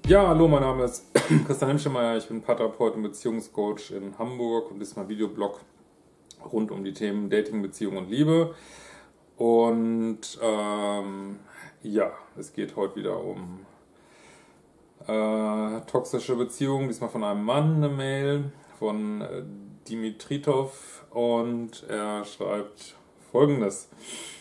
Ja, hallo, mein Name ist Christian Hemschemeyer, ich bin Paartherapeut und Beziehungscoach in Hamburg und das ist mein Videoblog rund um die Themen Dating, Beziehung und Liebe. Und ja, es geht heute wieder um toxische Beziehungen, diesmal von einem Mann, eine Mail von Dimitritov, und er schreibt Folgendes.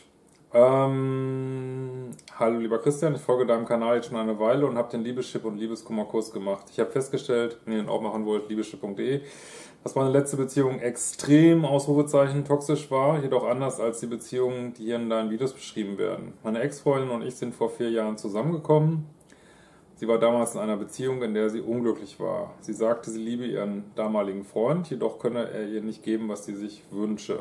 Hallo lieber Christian, ich folge deinem Kanal jetzt schon eine Weile und habe den Liebeschip und Liebeskummerkurs gemacht. Ich habe festgestellt, wenn ihr ihn auch machen wollt, liebeschip.de, dass meine letzte Beziehung extrem, Ausrufezeichen, toxisch war, jedoch anders als die Beziehungen, die hier in deinen Videos beschrieben werden. Meine Ex-Freundin und ich sind vor 4 Jahren zusammengekommen. Sie war damals in einer Beziehung, in der sie unglücklich war. Sie sagte, sie liebe ihren damaligen Freund, jedoch könne er ihr nicht geben, was sie sich wünsche.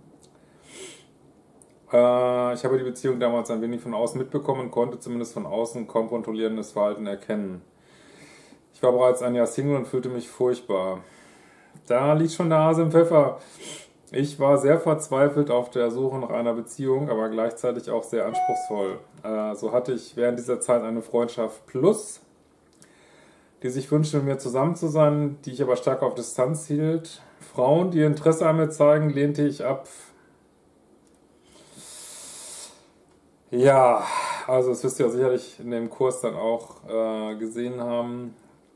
Ich habe die Beziehung damals ein wenig von außen mitbekommen und konnte zumindest von außen kaum kontrollierendes Verhalten erkennen. Ich war bereits ein Jahr Single und fühlte mich furchtbar. Da liegt schon der Hase im Pfeffer. Ich war sehr verzweifelt auf der Suche nach einer Beziehung, aber gleichzeitig auch sehr anspruchsvoll. So hatte ich während dieser Zeit eine Freundschaft plus, die sich wünschte, mit mir zusammen zu sein, die ich aber stark auf Distanz hielt. Frauen, die Interesse an mir zeigen, lehnte ich ab. Ja, also das wirst ihr ja sicherlich in dem Kurs dann auch gesehen haben.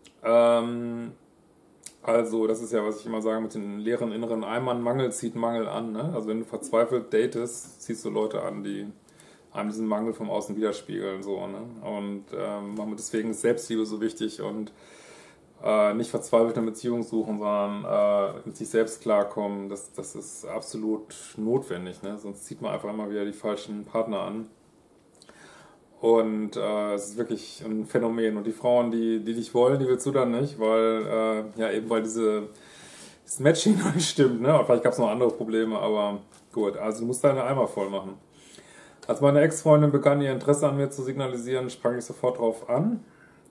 Also das ist ja, was ich immer sage mit den leeren inneren Eimern, Mangel zieht Mangel an. Ne? Also wenn du verzweifelt datest, ziehst du Leute an, die einem diesen Mangel vom Außen widerspiegeln. So, ne? Und deswegen ist Selbstliebe so wichtig und nicht verzweifelt eine Beziehung suchen, sondern mit sich selbst klarkommen. Das ist absolut notwendig. Ne? Sonst zieht man einfach immer wieder die falschen Partner an. Und es ist wirklich ein Phänomen. Und die Frauen, die dich wollen, die willst du dann nicht, weil weil dieses Matching noch nicht stimmt. Ne? Vielleicht gab es noch andere Probleme, aber gut. Also du musst deine Eimer voll machen. Als meine Ex-Freundin begann, ihr Interesse an mir zu signalisieren, sprang ich sofort drauf an.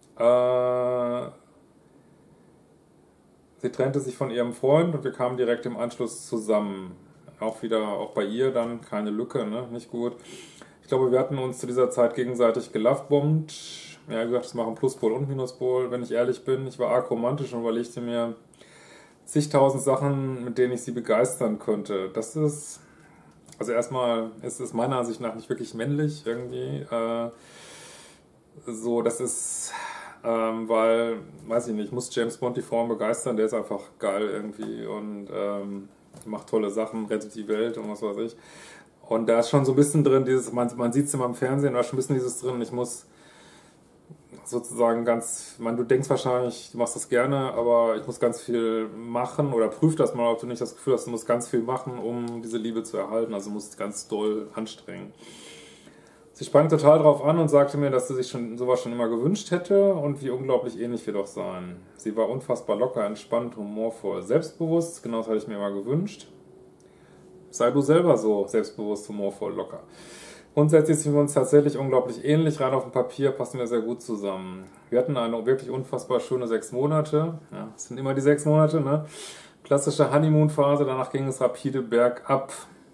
Sie trennte sich von ihrem Freund und wir kamen direkt im Anschluss zusammen. Auch bei ihr dann keine Lücke, ne? Nicht gut. Ich glaube, wir hatten uns zu dieser Zeit gegenseitig gelovebombt. Ja, wie gesagt, das machen Pluspol und Minuspol. Wenn ich ehrlich bin, ich war arg romantisch und überlegte mir zigtausend Sachen, mit denen ich sie begeistern könnte. Das ist, also erstmal ist es meiner Ansicht nach nicht wirklich männlich irgendwie. Weil, weiß ich nicht, muss James Bond die Frauen begeistern, der ist einfach geil irgendwie und macht tolle Sachen, rettet die Welt und was weiß ich. Und da ist schon so ein bisschen drin, man sieht es immer im Fernsehen, da ist schon ein bisschen dieses drin, ich muss sozusagen du denkst wahrscheinlich, du machst das gerne, aber ich muss ganz viel machen oder prüf das mal, ob du nicht das Gefühl hast, du musst ganz viel machen, um diese Liebe zu erhalten, also du musst ganz doll anstrengen. Sie sprang total drauf an und sagte mir, dass sie sich sowas schon immer gewünscht hätte und wie unglaublich ähnlich wir doch seien. Sie war unfassbar locker, entspannt, humorvoll, selbstbewusst, genau das hatte ich mir immer gewünscht. Sei du selber so selbstbewusst, humorvoll, locker. Grundsätzlich sind wir uns tatsächlich unglaublich ähnlich, rein auf dem Papier passen wir sehr gut zusammen. Wir hatten eine wirklich unfassbar schöne 6 Monate, ja, es sind immer die 6 Monate, ne? Klassische Honeymoon-Phase, danach ging es rapide bergab.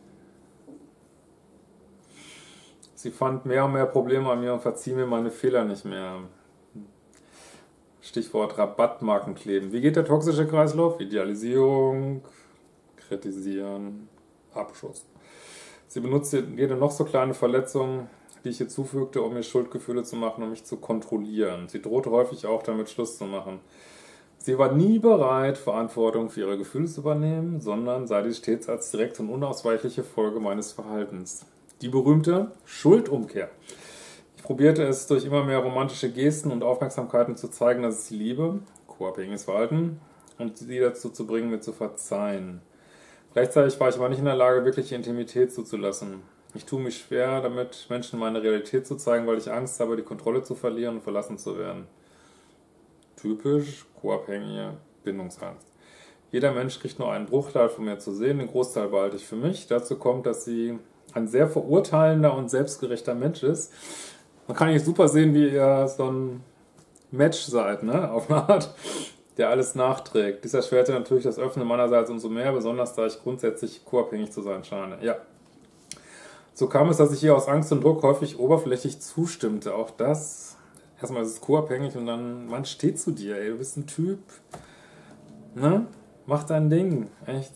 Sie fand mehr und mehr Probleme an mir und verzieh mir meine Fehler nicht mehr. Stichwort Rabattmarken kleben. Wie geht der toxische Kreislauf? Idealisierung, kritisieren, Abschuss. Sie benutzte jede noch so kleine Verletzung, die ich ihr zufügte, um mir Schuldgefühle zu machen, um mich zu kontrollieren. Sie drohte häufig auch damit, Schluss zu machen. Sie war nie bereit, Verantwortung für ihre Gefühle zu übernehmen, sondern sah dies stets als direkte und unausweichliche Folge meines Verhaltens. Die berühmte Schuldumkehr. Ich probierte es durch immer mehr romantische Gesten und Aufmerksamkeiten zu zeigen, dass ich sie liebe, co-abhängiges Verhalten, und sie dazu zu bringen, mir zu verzeihen. Gleichzeitig war ich aber nicht in der Lage, wirkliche Intimität zuzulassen. Ich tue mich schwer damit, Menschen meine Realität zu zeigen, weil ich Angst habe, die Kontrolle zu verlieren und verlassen zu werden. Typisch co-abhängige Bindungsangst. Jeder Mensch kriegt nur einen Bruchteil von mir zu sehen, den Großteil behalte ich für mich. Dazu kommt, dass sie ein sehr verurteilender und selbstgerechter Mensch ist. Man kann nicht super sehen, wie ihr so ein Match seid, ne? Auf eine Art, der alles nachträgt. Dies erschwerte natürlich das Öffnen meinerseits umso mehr, besonders da ich grundsätzlich co-abhängig zu sein scheine. Ja. So kam es, dass ich ihr aus Angst und Druck häufig oberflächlich zustimmte. Auch das erstmal ist es co-abhängig und dann, man steht zu dir, ey, du bist ein Typ, ne? Mach dein Ding, echt.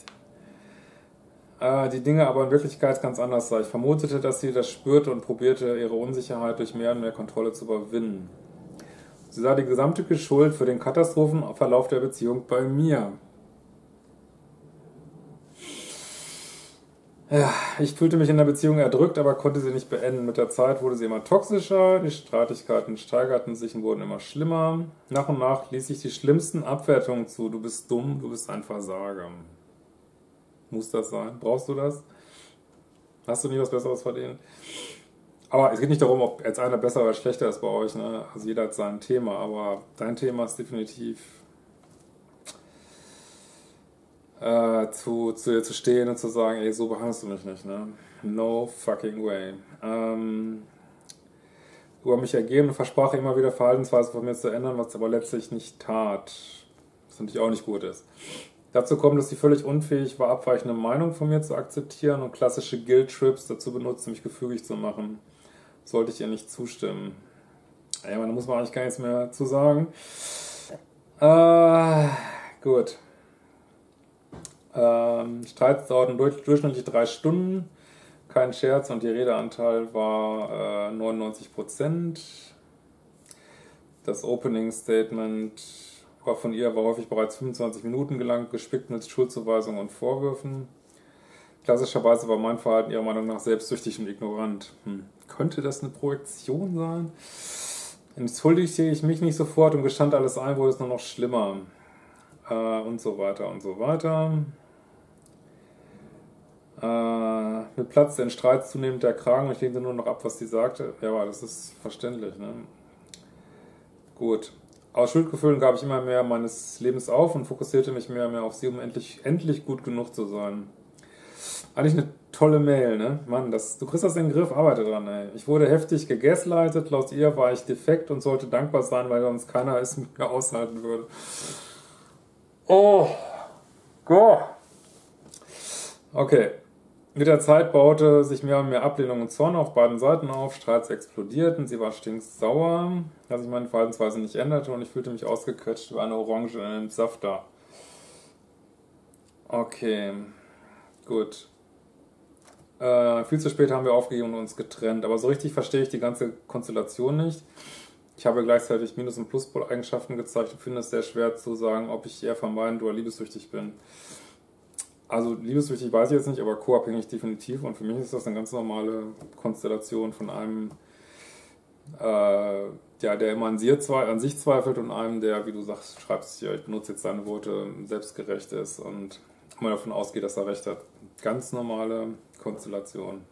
Die Dinge aber in Wirklichkeit ganz anders sah. Ich vermutete, dass sie das spürte und probierte, ihre Unsicherheit durch mehr und mehr Kontrolle zu überwinden. Sie sah die gesamte Schuld für den Katastrophenverlauf der Beziehung bei mir. Ja, ich fühlte mich in der Beziehung erdrückt, aber konnte sie nicht beenden. Mit der Zeit wurde sie immer toxischer, die Streitigkeiten steigerten sich und wurden immer schlimmer. Nach und nach ließ ich die schlimmsten Abwertungen zu. Du bist dumm, du bist ein Versager. Muss das sein? Brauchst du das? Hast du nie was Besseres verdient? Aber es geht nicht darum, ob jetzt einer besser oder schlechter ist bei euch. Ne? Also jeder hat sein Thema, aber dein Thema ist definitiv zu dir zu stehen und zu sagen, ey, so behandelst du mich nicht, ne? No fucking way. Über mich ergeben und versprach immer wieder Verhaltensweisen von mir zu ändern, was aber letztlich nicht tat. Was natürlich auch nicht gut ist. Dazu kommt, dass sie völlig unfähig war, abweichende Meinung von mir zu akzeptieren und klassische Guilt-Trips dazu benutzt, mich gefügig zu machen. Sollte ich ihr nicht zustimmen. Ja, da muss man eigentlich gar nichts mehr zu sagen. Gut. Streit dauerten durchschnittlich 3 Stunden. Kein Scherz und die Redeanteil war 99%. Das Opening Statement von ihr war häufig bereits 25 Minuten gelang, gespickt mit Schuldzuweisungen und Vorwürfen. Klassischerweise war mein Verhalten ihrer Meinung nach selbstsüchtig und ignorant. Könnte das eine Projektion sein? Entschuldigte ich mich nicht sofort und gestand alles ein, wurde es nur noch schlimmer. Und so weiter und so weiter. Mir platzte in Streit zunehmend der Kragen und ich lehnte nur noch ab, was sie sagte. Ja, aber das ist verständlich, ne? Gut. Aus Schuldgefühlen gab ich immer mehr meines Lebens auf und fokussierte mich mehr und mehr auf sie, um endlich gut genug zu sein. Eigentlich eine tolle Mail, ne? Mann, du kriegst das in den Griff, arbeite dran, ey. Ich wurde heftig gegaslightet, laut ihr war ich defekt und sollte dankbar sein, weil sonst keiner es mit mir aushalten würde. Oh Gott. Okay. Mit der Zeit baute sich mehr und mehr Ablehnung und Zorn auf beiden Seiten auf, Streits explodierten, sie war stinksauer, dass ich meine Verhaltensweise nicht änderte und ich fühlte mich ausgequetscht wie eine Orange in einem Safter. Okay, gut. Viel zu spät haben wir aufgegeben und uns getrennt, aber so richtig verstehe ich die ganze Konstellation nicht. Ich habe gleichzeitig Minus- und Pluspol-Eigenschaften gezeigt und finde es sehr schwer zu sagen, ob ich eher vermeidend oder liebessüchtig bin. Also liebessüchtig weiß ich jetzt nicht, aber co-abhängig definitiv. Und für mich ist das eine ganz normale Konstellation von einem, der immer an sich zweifelt und einem, der, wie du sagst, schreibst hier, ich benutze jetzt deine Worte, selbstgerecht ist und immer davon ausgeht, dass er recht hat. Ganz normale Konstellation.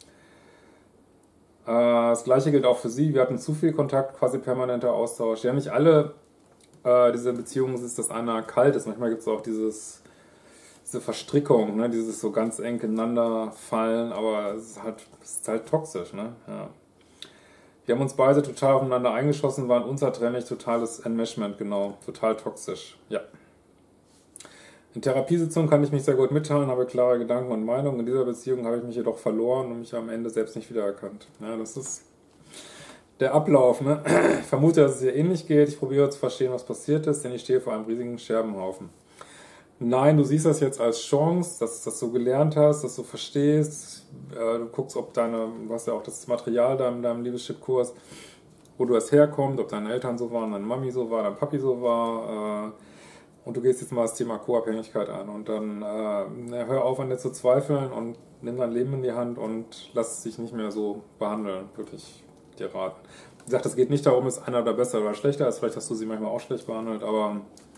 Das gleiche gilt auch für sie. Wir hatten zu viel Kontakt, quasi permanenter Austausch. Ja, nicht alle diese Beziehungen ist, dass einer kalt ist. Manchmal gibt es auch diese Verstrickung, ne? Dieses so ganz eng ineinander fallen, aber es ist halt toxisch. Ne? Ja. Wir haben uns beide total aufeinander eingeschossen, waren unzertrennlich, totales Enmeshment, genau, total toxisch. Ja. In Therapiesitzungen kann ich mich sehr gut mitteilen, habe klare Gedanken und Meinungen. In dieser Beziehung habe ich mich jedoch verloren und mich am Ende selbst nicht wiedererkannt. Ja, das ist der Ablauf. Ne? Ich vermute, dass es ihr ähnlich geht. Ich probiere zu verstehen, was passiert ist, denn ich stehe vor einem riesigen Scherbenhaufen. Nein, du siehst das jetzt als Chance, dass du das so gelernt hast, dass du verstehst. Du guckst, ob du hast ja auch das Material da in deinem Liebeschip-Kurs, wo du das herkommt, ob deine Eltern so waren, deine Mami so war, dein Papi so war. Und du gehst jetzt mal das Thema Co-Abhängigkeit an. Und dann hör auf an dir zu zweifeln und nimm dein Leben in die Hand und lass dich nicht mehr so behandeln, wirklich dir raten. Wie gesagt, es geht nicht darum, ist einer oder besser oder schlechter ist. Vielleicht hast du sie manchmal auch schlecht behandelt, aber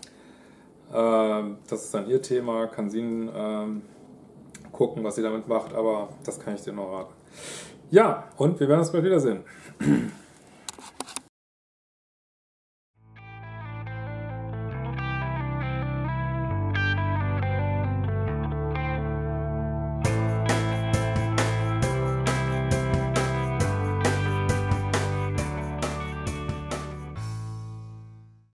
das ist dann ihr Thema, kann sie gucken, was sie damit macht, aber das kann ich dir noch raten. Ja, und wir werden uns bald wiedersehen.